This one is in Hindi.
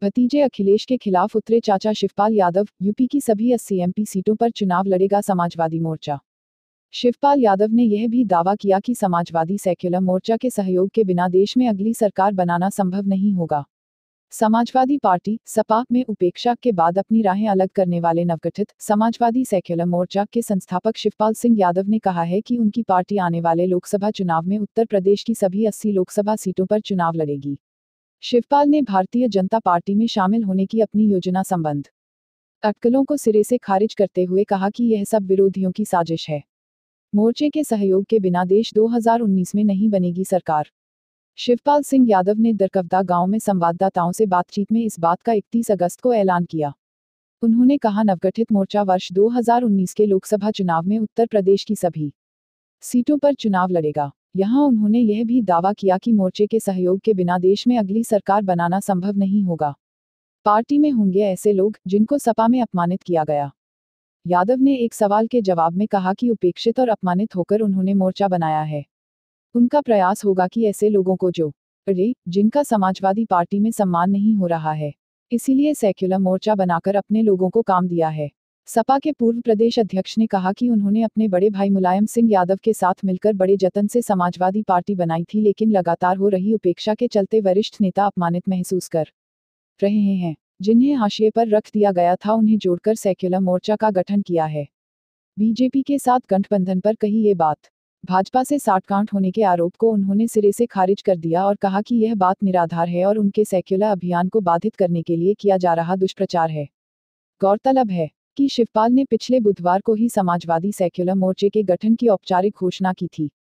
भतीजे अखिलेश के खिलाफ उतरे चाचा शिवपाल यादव। यूपी की सभी 80 एमपी सीटों पर चुनाव लड़ेगा समाजवादी मोर्चा। शिवपाल यादव ने यह भी दावा किया कि समाजवादी सेक्युलर मोर्चा के सहयोग के बिना देश में अगली सरकार बनाना संभव नहीं होगा। समाजवादी पार्टी सपा में उपेक्षा के बाद अपनी राहें अलग करने वाले नवगठित समाजवादी सेक्युलर मोर्चा के संस्थापक शिवपाल सिंह यादव ने कहा है कि उनकी पार्टी आने वाले लोकसभा चुनाव में उत्तर प्रदेश की सभी 80 लोकसभा सीटों पर चुनाव लड़ेगी। शिवपाल ने भारतीय जनता पार्टी में शामिल होने की अपनी योजना संबंध अटकलों को सिरे से खारिज करते हुए कहा कि यह सब विरोधियों की साजिश है। मोर्चे के सहयोग के बिना देश 2019 में नहीं बनेगी सरकार। शिवपाल सिंह यादव ने दरकवदा गांव में संवाददाताओं से बातचीत में इस बात का 31 अगस्त को ऐलान किया। उन्होंने कहा, नवगठित मोर्चा वर्ष 2019 के लोकसभा चुनाव में उत्तर प्रदेश की सभी सीटों पर चुनाव लड़ेगा। यहां उन्होंने यह भी दावा किया कि मोर्चे के सहयोग के बिना देश में अगली सरकार बनाना संभव नहीं होगा। पार्टी में होंगे ऐसे लोग जिनको सपा में अपमानित किया गया। यादव ने एक सवाल के जवाब में कहा कि उपेक्षित और अपमानित होकर उन्होंने मोर्चा बनाया है। उनका प्रयास होगा कि ऐसे लोगों को जिनका समाजवादी पार्टी में सम्मान नहीं हो रहा है, इसीलिए सेक्युलर मोर्चा बनाकर अपने लोगों को काम दिया है। सपा के पूर्व प्रदेश अध्यक्ष ने कहा कि उन्होंने अपने बड़े भाई मुलायम सिंह यादव के साथ मिलकर बड़े जतन से समाजवादी पार्टी बनाई थी, लेकिन लगातार हो रही उपेक्षा के चलते वरिष्ठ नेता अपमानित महसूस कर रहे हैं। जिन्हें हाशिए पर रख दिया गया था, उन्हें जोड़कर सेक्युलर मोर्चा का गठन किया है। बीजेपी के साथ गठबंधन पर कही ये बात। भाजपा से साठगांठ होने के आरोप को उन्होंने सिरे से खारिज कर दिया और कहा कि यह बात निराधार है और उनके सेक्युलर अभियान को बाधित करने के लिए किया जा रहा दुष्प्रचार है। गौरतलब है कि शिवपाल ने पिछले बुधवार को ही समाजवादी सेक्युलर मोर्चे के गठन की औपचारिक घोषणा की थी।